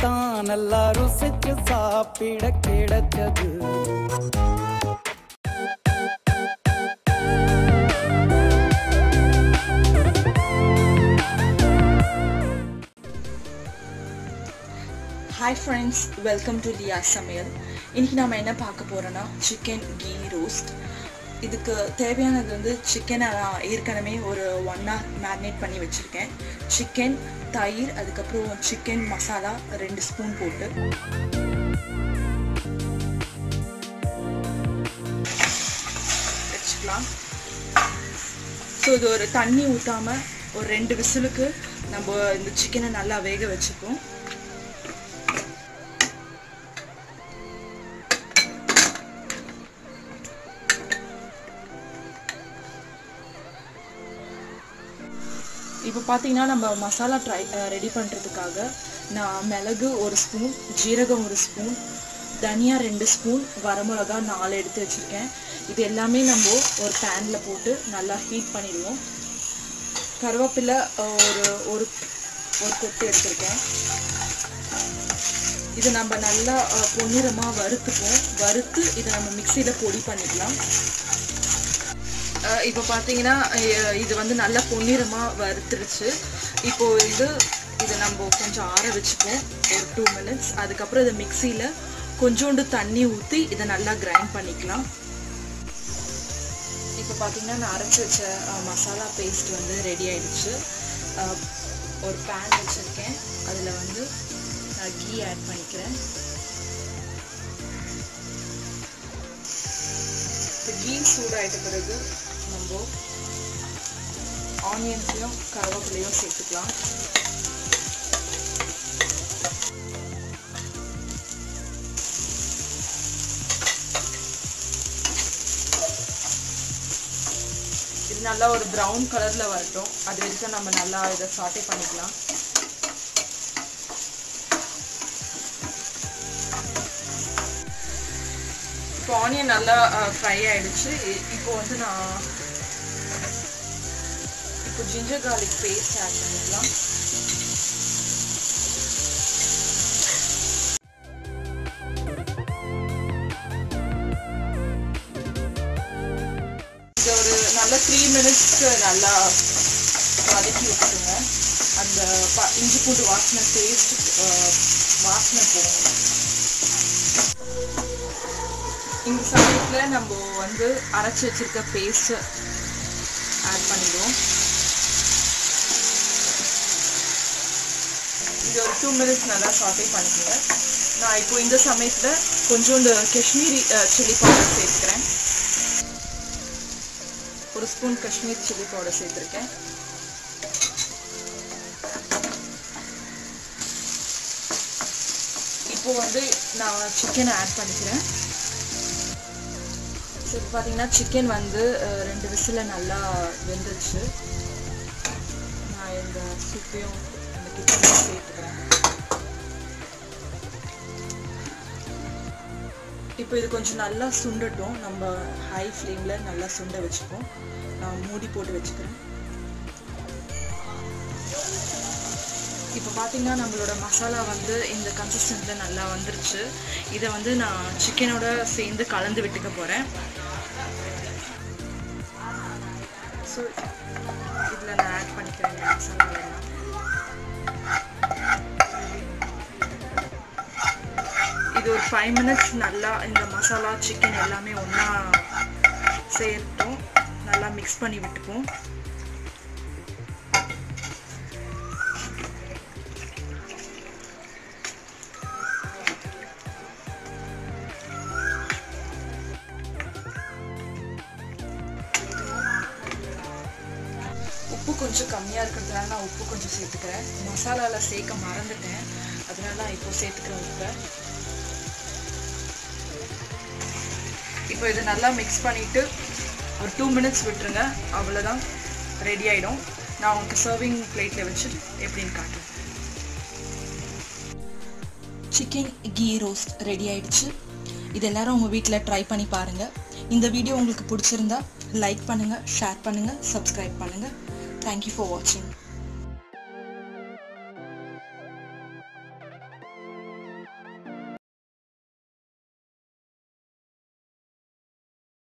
தான் நல்லா ருசிச்சு சாப்பிட கிடைச்சது. Hi friends, welcome to Liya'sView. இன்னைக்கு நாம என்ன பார்க்க போறோம்னா chicken ghee roast. இதுக்கு தேவையானது வந்து சிக்கனை ஏற்கனவே ஒரு 1 hour மேரினேட் பண்ணி வச்சிருக்கேன். சிக்கன், தயிர், அதுக்கப்புறம் சிக்கன் மசாலா 2 ஸ்பூன் போட்டு வச்சுக்கலாம். ஸோ இது ஒரு தண்ணி ஊற்றாம ஒரு 2 விசிலுக்கு நம்ம இந்த சிக்கனை நல்லா வேக வச்சுப்போம். இப்போ பார்த்தீங்கன்னா நம்ம மசாலா ரெடி பண்ணுறதுக்காக நான் மிளகு 1 ஸ்பூன், ஜீரகம் 1 ஸ்பூன், தனியா 2 ஸ்பூன், வரமிளகா 4 எடுத்து வச்சுருக்கேன். இது எல்லாமே நம்ம ஒரு பேனில் போட்டு நல்லா ஹீட் பண்ணிடுவோம். கருவேப்பிலை ஒரு கொத்து எடுத்துருக்கேன். இது நம்ம நல்லா பொன்னிறமாக வறுத்துப்போம். வறுத்து இதை நம்ம மிக்சியில் பொடி பண்ணிக்கலாம். இப்போ பார்த்தீங்கன்னா இது வந்து நல்லா பொன்னிறமாக வறுத்துருச்சு. இப்போது இதை நம்ம கொஞ்சம் ஆற வச்சுப்போம் ஒரு 2 minutes. அதுக்கப்புறம் இதை மிக்சியில் கொஞ்சோண்டு தண்ணி ஊற்றி இதை நல்லா கிரைண்ட் பண்ணிக்கலாம். இப்போ பார்த்தீங்கன்னா நான் அரைச்சி வச்ச மசாலா பேஸ்ட் வந்து ரெடி ஆயிடுச்சு. ஒரு பேன் வச்சுருக்கேன். அதில் வந்து நான் கீ ஆட் பண்ணிக்கிறேன். கீ சூடாயிட்ட பிறகு நம்ம ஆனியன்ஸையும் கருவேப்பிலையும் சேர்த்துக்கலாம். இது நல்லா ஒரு ப்ரௌன் கலரில் வரட்டும். அது வரைக்கும் நம்ம நல்லா இதை சாட்டே பண்ணிக்கலாம். இப்போ ஆனியன் நல்லா ஃப்ரை ஆகிடுச்சு. இப்போ வந்து நான் ஜிஞ்சர் கார்லிக் பேஸ்ட் ஆட் பண்ணிக்கலாம். இது ஒரு நல்ல 3 minutesக்கு நல்லா வதக்கி வச்சுருங்க. அந்த இஞ்சி பூண்டு வாசனை போகும். இந்த சமயத்தில் நம்ம வந்து அரைச்சி வச்சிருக்க பேஸ்ட் ஆட் பண்ணிடுவோம். இது ஒரு 2 minutes நல்லா சாட்டே பண்ணிக்கோங்க. நான் இப்போ இந்த சமயத்தில் கொஞ்சோண்டு காஷ்மீரி சில்லி பவுடர் சேர்த்துக்கிறேன். 1 ஸ்பூன் காஷ்மீரி சில்லி பவுடர் சேர்த்துருக்கேன். இப்போ வந்து நான் சிக்கனை ஆட் பண்ணிக்கிறேன். ஸோ இப்போ பார்த்தீங்கன்னா சிக்கன் வந்து 2 விசிலில் நல்லா வெந்துருச்சு. நான் இந்த சூப்பையும் அந்த கிச்சனில் சேர்த்துக்கிறேன். இப்போ இது கொஞ்சம் நல்லா சுண்டட்டும். நம்ம ஹை ஃப்ளேமில் நல்லா சுண்ட வச்சுப்போம். நான் மூடி போட்டு வச்சுக்கிறேன். இப்போ பார்த்தீங்கன்னா நம்மளோட மசாலா வந்து இந்த கன்சிஸ்டன்சியில் நல்லா வந்துருச்சு. இதை வந்து நான் சிக்கனோட சேர்ந்து கலந்து விட்டுக்க போகிறேன். ஸோ இதில் நான் ஆட் பண்ணிக்கிறேன் மசாலாவெல்லாம். இது ஒரு 5 minutes நல்லா இந்த மசாலா சிக்கன் எல்லாமே ஒன்றா சேர்த்தோம். நல்லா மிக்ஸ் பண்ணி விட்டுப்போம். உப்பு கொஞ்சம் கம்மியாக இருக்கிறதுனால நான் உப்பு கொஞ்சம் சேர்த்துக்கிறேன். மசாலாவில் சேர்க்க மறந்துட்டேன், அதனால நான் இப்போ சேர்த்துக்கிறேன் உப்பை. இப்போ இதை நல்லா மிக்ஸ் பண்ணிவிட்டு ஒரு 2 minutes விட்டுருங்க. அவ்வளோதான், ரெடி ஆகிடும். நான் உங்களுக்கு சர்விங் பிளேட்டில் வச்சுட்டு எப்படின்னு காட்டுறேன். சிக்கன் கீ ரோஸ்ட் ரெடி ஆகிடுச்சு. இது எல்லோரும் உங்கள் வீட்டில் ட்ரை பண்ணி பாருங்கள். இந்த வீடியோ உங்களுக்கு பிடிச்சிருந்தா லைக் பண்ணுங்கள், ஷேர் பண்ணுங்கள், சப்ஸ்கிரைப் பண்ணுங்கள். Thank you for watching.